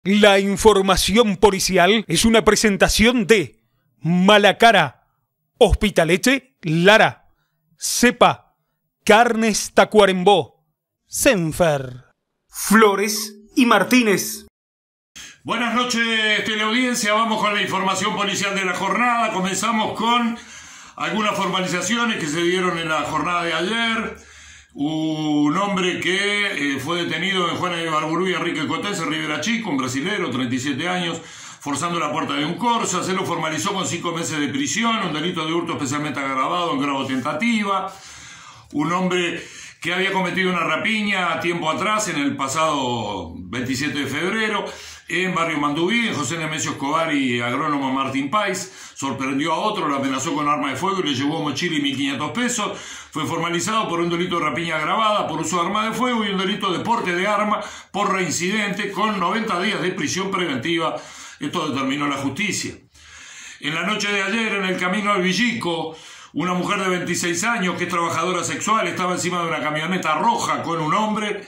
La información policial es una presentación de Malacara, Hospitalet Lara, Cepa, Carnes Tacuarembó, Senfer, Flores y Martínez. Buenas noches, teleaudiencia. Vamos con la información policial de la jornada. Comenzamos con algunas formalizaciones que se dieron en la jornada de ayer. Un hombre que fue detenido en Juana de Barburú y Enrique Cotense, Rivera Chico, un brasilero, 37 años, forzando la puerta de un Corsa. Se lo formalizó con 5 meses de prisión, un delito de hurto especialmente agravado en grado tentativa. Un hombre que había cometido una rapiña tiempo atrás, en el pasado 27 de febrero, en Barrio Mandubí, en José Nemesio Escobar y agrónomo Martín Páez. Sorprendió a otro, lo amenazó con arma de fuego y le llevó mochila y 1.500 pesos. Fue formalizado por un delito de rapiña agravada por uso de arma de fuego y un delito de porte de arma por reincidente con 90 días de prisión preventiva. Esto determinó la justicia. En la noche de ayer, en el camino al Villico, una mujer de 26 años que es trabajadora sexual estaba encima de una camioneta roja con un hombre.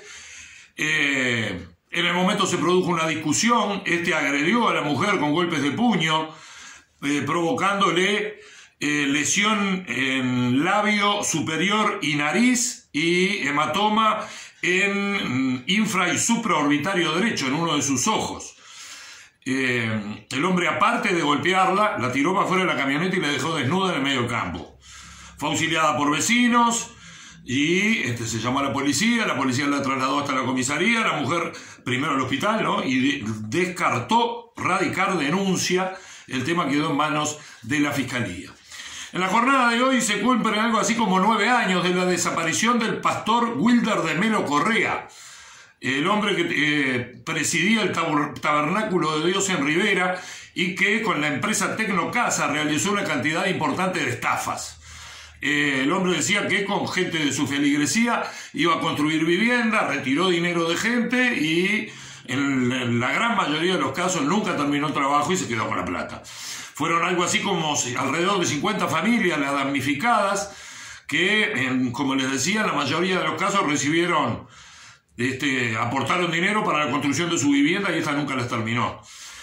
En el momento se produjo una discusión. Este agredió a la mujer con golpes de puño, provocándole lesión en labio superior y nariz y hematoma en infra y supraorbitario derecho, en uno de sus ojos. El hombre, aparte de golpearla, la tiró para afuera de la camioneta y la dejó desnuda en el medio del campo. Fue auxiliada por vecinos y se llamó a la policía la trasladó hasta la comisaría, la mujer primero al hospital, ¿no? Y descartó radicar denuncia. El tema quedó en manos de la fiscalía. En la jornada de hoy se cumplen algo así como 9 años de la desaparición del pastor Wilder de Melo Correa, el hombre que presidía el tabernáculo de Dios en Rivera y que con la empresa Tecnocasa realizó una cantidad importante de estafas. El hombre decía que con gente de su feligresía iba a construir vivienda, retiró dinero de gente y en la gran mayoría de los casos nunca terminó el trabajo y se quedó con la plata. Fueron algo así como alrededor de 50 familias las damnificadas que, como les decía, en la mayoría de los casos recibieron, aportaron dinero para la construcción de su vivienda y esta nunca las terminó.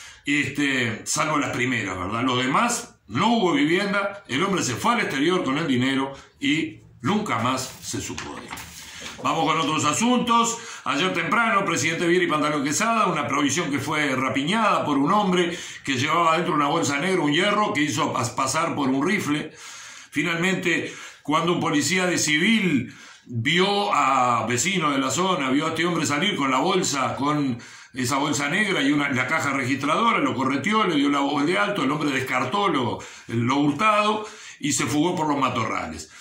Salvo las primeras, ¿verdad? Los demás no hubo vivienda, el hombre se fue al exterior con el dinero y nunca más se supo de él. Vamos con otros asuntos. Ayer temprano, presidente Viera y Pantaleón Quesada, una provisión que fue rapiñada por un hombre que llevaba dentro una bolsa negra un hierro que hizo pasar por un rifle. Finalmente, cuando un policía de civil vio a vecinos de la zona, vio a este hombre salir con la bolsa, con esa bolsa negra y la caja registradora, lo correteó, le dio la voz de alto, el hombre descartó lo hurtado y se fugó por los matorrales.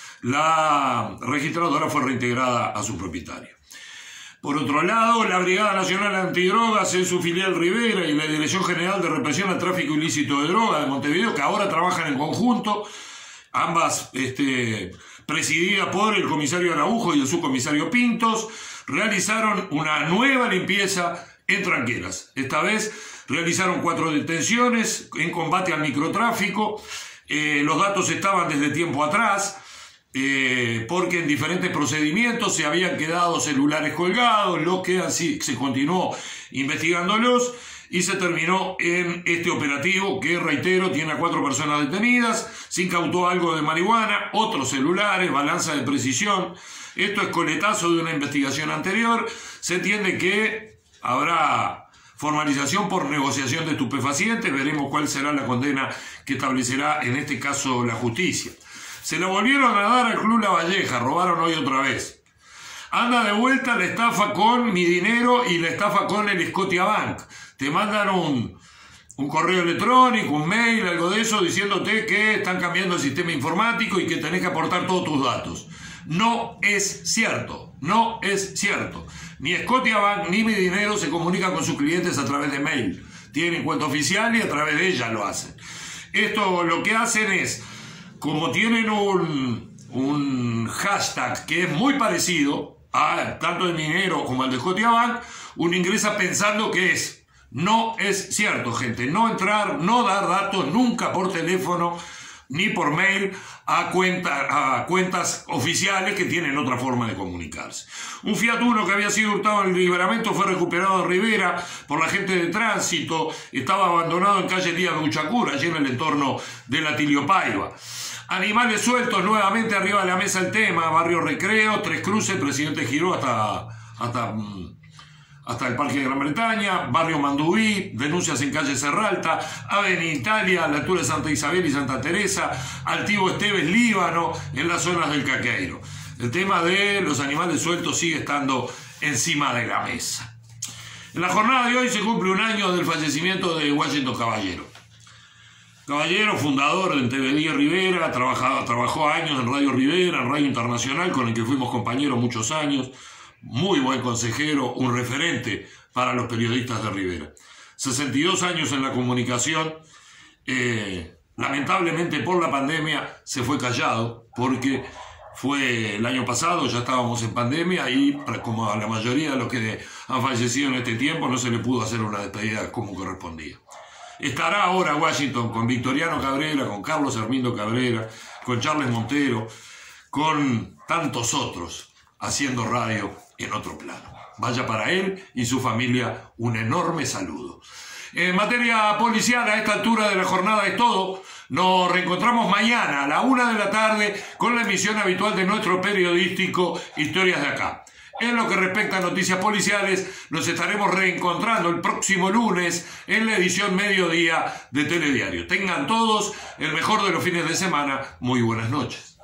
La registradora fue reintegrada a su propietario. Por otro lado, la Brigada Nacional Antidrogas en su filial Rivera y la Dirección General de Represión al Tráfico Ilícito de Drogas de Montevideo, que ahora trabajan en conjunto, ambas presididas por el comisario Araujo y el subcomisario Pintos, realizaron una nueva limpieza en Tranqueras. Esta vez realizaron 4 detenciones en combate al microtráfico. Los datos estaban desde tiempo atrás, porque en diferentes procedimientos se habían quedado celulares colgados, lo que así se continuó investigándolos y se terminó en este operativo que, reitero, tiene a 4 personas detenidas. Se incautó algo de marihuana, otros celulares, balanza de precisión. Esto es coletazo de una investigación anterior. Se entiende que habrá formalización por negociación de estupefacientes. Veremos cuál será la condena que establecerá en este caso la justicia. Se la volvieron a dar al Club La Valleja, robaron hoy otra vez. Anda de vuelta la estafa con Mi Dinero y la estafa con el Scotiabank. Te mandan un correo electrónico, un mail, algo de eso, diciéndote que están cambiando el sistema informático y que tenés que aportar todos tus datos. No es cierto, no es cierto. Ni Scotiabank ni Mi Dinero se comunican con sus clientes a través de mail. Tienen cuenta oficial y a través de ella lo hacen. Esto lo que hacen es, como tienen un hashtag que es muy parecido a tanto el Mi Dinero como el de Scotiabank, uno ingresa pensando que es. No es cierto, gente. No entrar, no dar datos nunca por teléfono ni por mail a cuentas oficiales que tienen otra forma de comunicarse. Un Fiat Uno que había sido hurtado en el Libramento fue recuperado en Rivera por la gente de tránsito. Estaba abandonado en calle Díaz de Uchacura, allí en el entorno de la Tilio Paiva. Animales sueltos, nuevamente arriba de la mesa el tema. Barrio Recreo, Tres Cruces, Presidente Giró hasta el Parque de Gran Bretaña, Barrio Mandubí, denuncias en calle Serralta, Avenida Italia, a la altura de Santa Isabel y Santa Teresa, Altivo Esteves, Líbano, en las zonas del Caqueiro. El tema de los animales sueltos sigue estando encima de la mesa. En la jornada de hoy se cumple un año del fallecimiento de Washington Caballero. Caballero, fundador de TV10 Rivera, trabajó años en Radio Rivera, en Radio Internacional, con el que fuimos compañeros muchos años. Muy buen consejero, un referente para los periodistas de Rivera. 62 años en la comunicación, lamentablemente por la pandemia se fue callado, porque fue el año pasado, ya estábamos en pandemia y como a la mayoría de los que han fallecido en este tiempo no se le pudo hacer una despedida como correspondía. Estará ahora Washington con Victoriano Cabrera, con Carlos Hermindo Cabrera, con Charles Montero, con tantos otros, haciendo radio en otro plano. Vaya para él y su familia un enorme saludo. En materia policial, a esta altura de la jornada es todo. Nos reencontramos mañana a la 1 de la tarde con la emisión habitual de nuestro periodístico Historias de Acá. En lo que respecta a noticias policiales, nos estaremos reencontrando el próximo lunes en la edición mediodía de Telediario. Tengan todos el mejor de los fines de semana. Muy buenas noches.